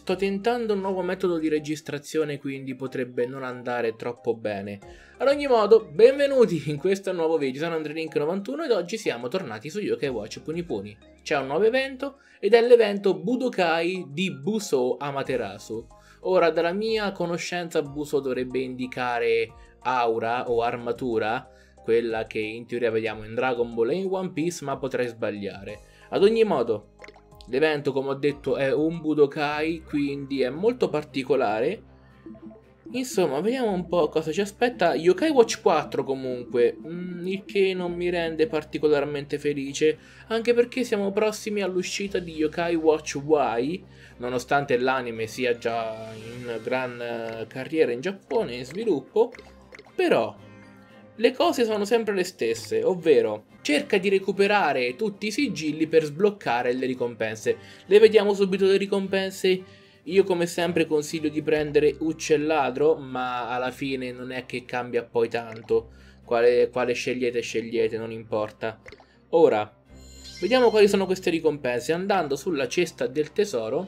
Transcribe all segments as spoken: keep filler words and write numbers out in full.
sto tentando un nuovo metodo di registrazione, quindi potrebbe non andare troppo bene. Ad ogni modo, benvenuti in questo nuovo video, sono Andrelink novantuno ed oggi siamo tornati su Yokai Watch Puni Puni. C'è un nuovo evento ed è l'evento Budokai di Busou Amaterasu. Ora, dalla mia conoscenza, Busou dovrebbe indicare aura o armatura, quella che in teoria vediamo in Dragon Ball e in One Piece, ma potrei sbagliare. Ad ogni modo, l'evento, come ho detto, è un Budokai, quindi è molto particolare. Insomma, vediamo un po' cosa ci aspetta. Yokai Watch quattro comunque, mm, il che non mi rende particolarmente felice, anche perché siamo prossimi all'uscita di Yokai Watch Y, nonostante l'anime sia già in gran carriera in Giappone, in sviluppo. Però le cose sono sempre le stesse, ovvero cerca di recuperare tutti i sigilli per sbloccare le ricompense. Le vediamo subito le ricompense. Io come sempre consiglio di prendere Uccelladro, ma alla fine non è che cambia poi tanto. Quale, quale scegliete scegliete, non importa. Ora, vediamo quali sono queste ricompense. Andando sulla cesta del tesoro,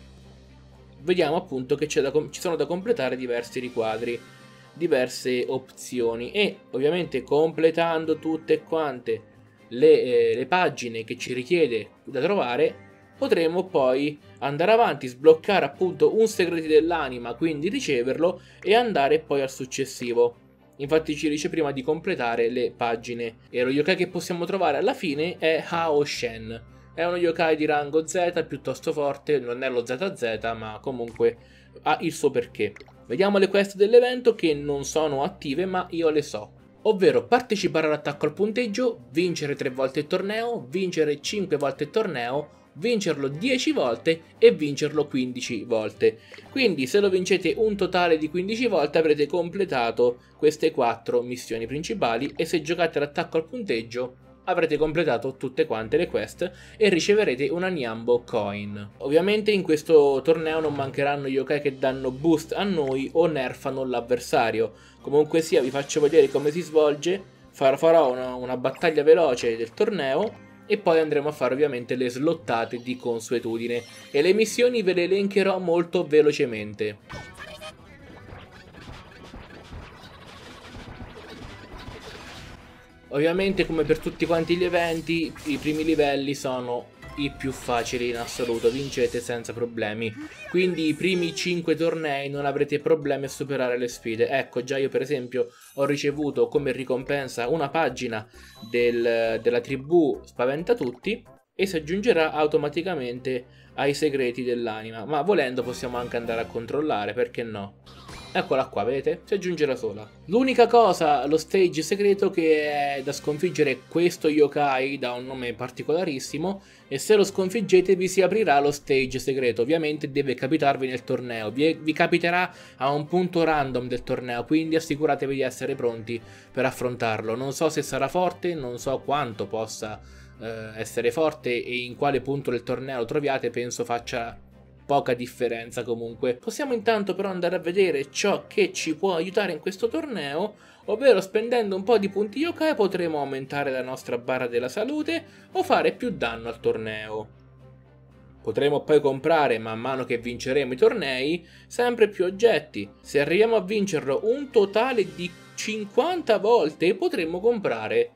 vediamo appunto che da, ci sono da completare diversi riquadri, diverse opzioni, e ovviamente completando tutte quante le, eh, le pagine che ci richiede da trovare, potremo poi andare avanti, sbloccare appunto un segreto dell'anima, quindi riceverlo e andare poi al successivo. Infatti ci dice prima di completare le pagine, e lo yokai che possiamo trovare alla fine è Hao Shen. È uno yokai di rango Z piuttosto forte, non è lo Z Z, ma comunque ha il suo perché. Vediamo le quest dell'evento, che non sono attive ma io le so. Ovvero partecipare all'attacco al punteggio, vincere tre volte il torneo, vincere cinque volte il torneo, vincerlo dieci volte e vincerlo quindici volte. Quindi se lo vincete un totale di quindici volte avrete completato queste quattro missioni principali, e se giocate all'attacco al punteggio avrete completato tutte quante le quest e riceverete una Niambo Coin. Ovviamente in questo torneo non mancheranno yokai che danno boost a noi o nerfano l'avversario. Comunque sia, vi faccio vedere come si svolge. Farò una, una battaglia veloce del torneo e poi andremo a fare ovviamente le slottate di consuetudine, e le missioni ve le elencherò molto velocemente. Ovviamente, come per tutti quanti gli eventi, i primi livelli sono i più facili in assoluto, vincete senza problemi. Quindi i primi cinque tornei non avrete problemi a superare le sfide. Ecco, già io per esempio ho ricevuto come ricompensa una pagina del, della tribù Spaventatutti, e si aggiungerà automaticamente ai segreti dell'anima. Ma volendo possiamo anche andare a controllare, perché no? Eccola qua, vedete? Si aggiunge da sola. L'unica cosa, lo stage segreto, che è da sconfiggere questo yokai da un nome particolarissimo, e se lo sconfiggete vi si aprirà lo stage segreto. Ovviamente deve capitarvi nel torneo, vi, vi capiterà a un punto random del torneo, quindi assicuratevi di essere pronti per affrontarlo. Non so se sarà forte, non so quanto possa eh, essere forte e in quale punto del torneo lo troviate, penso faccia poca differenza comunque. Possiamo intanto però andare a vedere ciò che ci può aiutare in questo torneo, ovvero spendendo un po' di punti yokai potremo aumentare la nostra barra della salute o fare più danno al torneo. Potremo poi comprare, man mano che vinceremo i tornei, sempre più oggetti. Se arriviamo a vincerlo un totale di cinquanta volte potremo comprare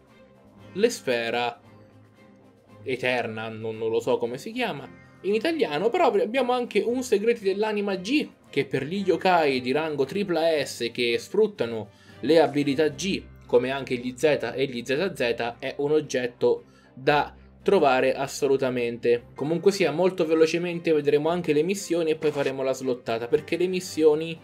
l'esfera eterna, non, non lo so come si chiama in italiano, però abbiamo anche un segreti dell'anima G, che per gli yokai di rango tripla S che sfruttano le abilità G, come anche gli Z e gli Z Z, è un oggetto da trovare assolutamente. Comunque sia, molto velocemente vedremo anche le missioni e poi faremo la slottata, perché le missioni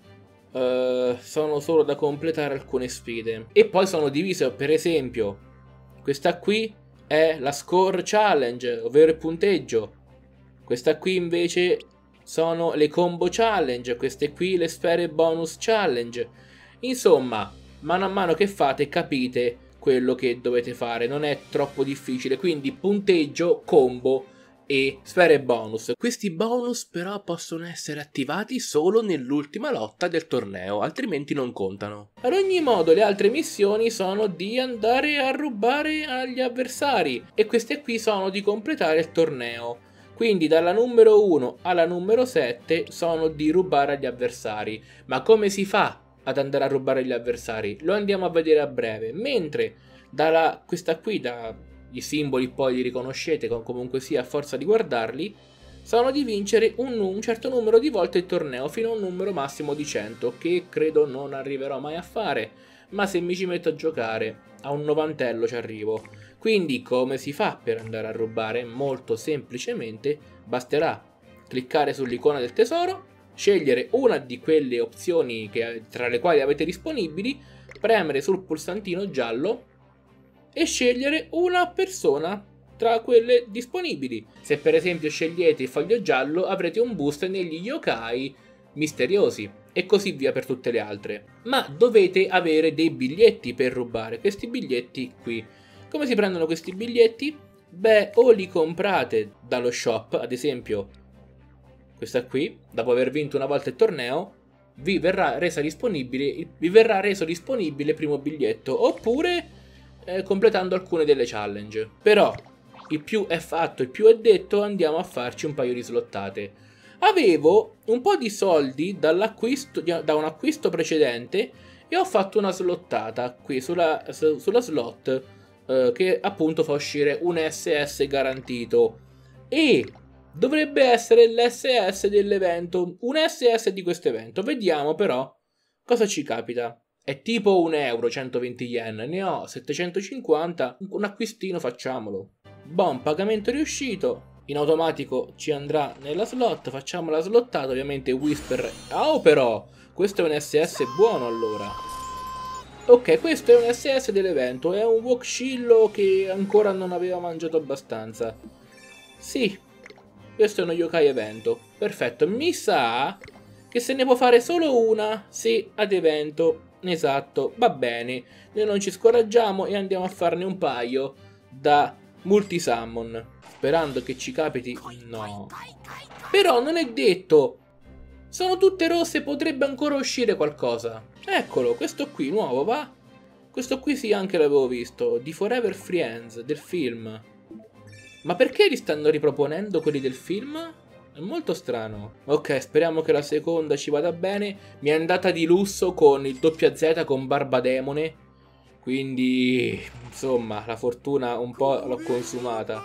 uh, sono solo da completare alcune sfide. E poi sono divise, per esempio, questa qui è la Score Challenge, ovvero il punteggio. Questa qui invece sono le Combo Challenge, queste qui le Sfere Bonus Challenge. Insomma, mano a mano che fate capite quello che dovete fare, non è troppo difficile, quindi punteggio, combo e sfere bonus. Questi bonus però possono essere attivati solo nell'ultima lotta del torneo, altrimenti non contano. Ad ogni modo, le altre missioni sono di andare a rubare agli avversari, e queste qui sono di completare il torneo. Quindi dalla numero uno alla numero sette sono di rubare agli avversari. Ma come si fa ad andare a rubare agli avversari? Lo andiamo a vedere a breve. Mentre dalla, questa qui, da, i simboli poi li riconoscete comunque sia a forza di guardarli, sono di vincere un, un certo numero di volte il torneo fino a un numero massimo di cento, che credo non arriverò mai a fare, ma se mi ci metto a giocare a un novantello ci arrivo. Quindi come si fa per andare a rubare? Molto semplicemente basterà cliccare sull'icona del tesoro, scegliere una di quelle opzioni che, tra le quali avete disponibili, premere sul pulsantino giallo e scegliere una persona tra quelle disponibili. Se per esempio scegliete il foglio giallo avrete un boost negli yokai misteriosi e così via per tutte le altre. Ma dovete avere dei biglietti per rubare, questi biglietti qui. Come si prendono questi biglietti? Beh, o li comprate dallo shop, ad esempio questa qui, dopo aver vinto una volta il torneo, vi verrà resa disponibile, vi verrà reso disponibile il primo biglietto, oppure eh, completando alcune delle challenge. Però il più è fatto, il più è detto, andiamo a farci un paio di slottate. Avevo un po' di soldi dall'acquisto, da un acquisto precedente e ho fatto una slottata qui sulla, sulla slot eh, che appunto fa uscire un S S garantito e dovrebbe essere l'S S dell'evento, un S S di questo evento. Vediamo però cosa ci capita. È tipo un euro, centoventi yen, ne ho settecentocinquanta, un acquistino facciamolo. Buon pagamento riuscito. In automatico ci andrà nella slot, facciamo la slottata, ovviamente Whisper. Oh però, questo è un S S buono allora. Ok, questo è un S S dell'evento, è un Wokshillo che ancora non aveva mangiato abbastanza. Sì, questo è uno yokai evento, perfetto. Mi sa che se ne può fare solo una, sì, ad evento, esatto, va bene. Noi non ci scoraggiamo e andiamo a farne un paio da multisummon, sperando che ci capiti. No, però non è detto. Sono tutte rosse, potrebbe ancora uscire qualcosa. Eccolo, questo qui nuovo, va? Questo qui sì, anche l'avevo visto, di Forever Friends, del film. Ma perché li stanno riproponendo quelli del film? È molto strano. Ok, speriamo che la seconda ci vada bene. Mi è andata di lusso con il doppia Z con Barbademone, quindi insomma la fortuna un po' l'ho consumata.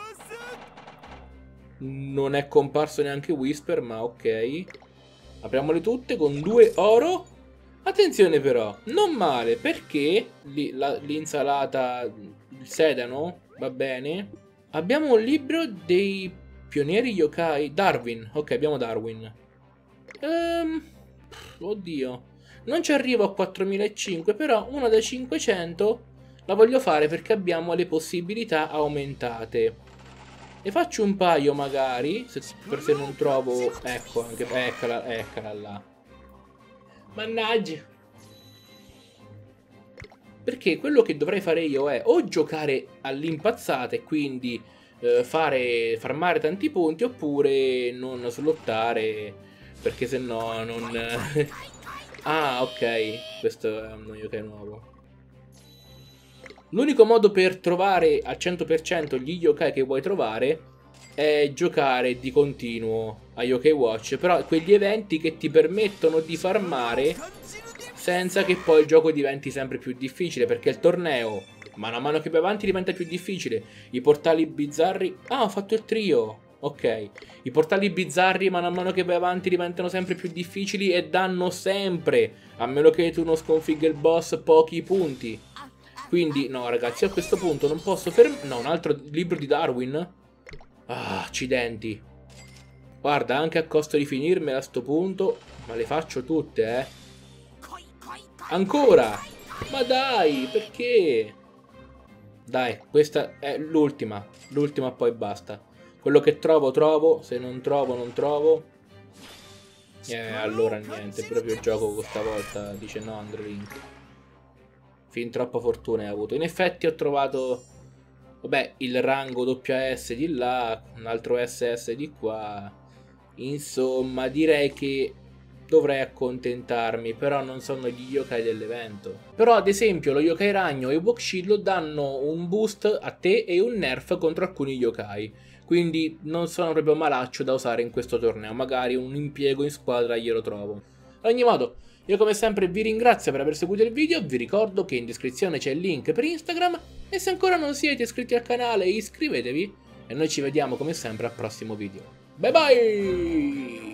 Non è comparso neanche Whisper, ma ok. Apriamole tutte con due oro. Attenzione però, non male, perché l'insalata, il sedano, va bene. Abbiamo un libro dei pionieri yokai. Darwin, ok, abbiamo Darwin. Ehm, oddio, non ci arrivo a quattromilacinquecento, però una da cinquecento la voglio fare perché abbiamo le possibilità aumentate. Ne faccio un paio magari, se, per se non trovo. Ecco, anche, eccola, eccola là. Mannaggia. Perché quello che dovrei fare io è o giocare all'impazzata e quindi eh, fare, farmare tanti punti, oppure non slottare, perché se no non... Ah, ok, questo è un yokai nuovo. L'unico modo per trovare al cento per cento gli yokai che vuoi trovare è giocare di continuo a Yokai Watch, però quegli eventi che ti permettono di farmare senza che poi il gioco diventi sempre più difficile, perché il torneo mano a mano che vai avanti diventa più difficile. I portali bizzarri... Ah, ho fatto il trio! Ok, i portali bizzarri mano a mano che vai avanti diventano sempre più difficili e danno sempre, a meno che tu non sconfigga il boss, pochi punti. Quindi, no ragazzi, a questo punto non posso fermare... No, un altro libro di Darwin? Ah, accidenti. Guarda, anche a costo di finirmela a sto punto, ma le faccio tutte, eh. Ancora! Ma dai, perché? Dai, questa è l'ultima. L'ultima poi basta. Quello che trovo, trovo. Se non trovo, non trovo. Eh, allora niente, proprio il gioco questa volta dice no, Andrelink. Fin troppa fortuna hai avuto. In effetti ho trovato, vabbè, il rango doppia S di là, un altro S S di qua. Insomma, direi che dovrei accontentarmi, però non sono gli yokai dell'evento. Però ad esempio lo yokai ragno e Wokshillo danno un boost a te e un nerf contro alcuni yokai. quindi non sono proprio malaccio da usare in questo torneo, magari un impiego in squadra glielo trovo. Ad ogni modo, io come sempre vi ringrazio per aver seguito il video, vi ricordo che in descrizione c'è il link per Instagram e se ancora non siete iscritti al canale iscrivetevi e noi ci vediamo come sempre al prossimo video. Bye bye!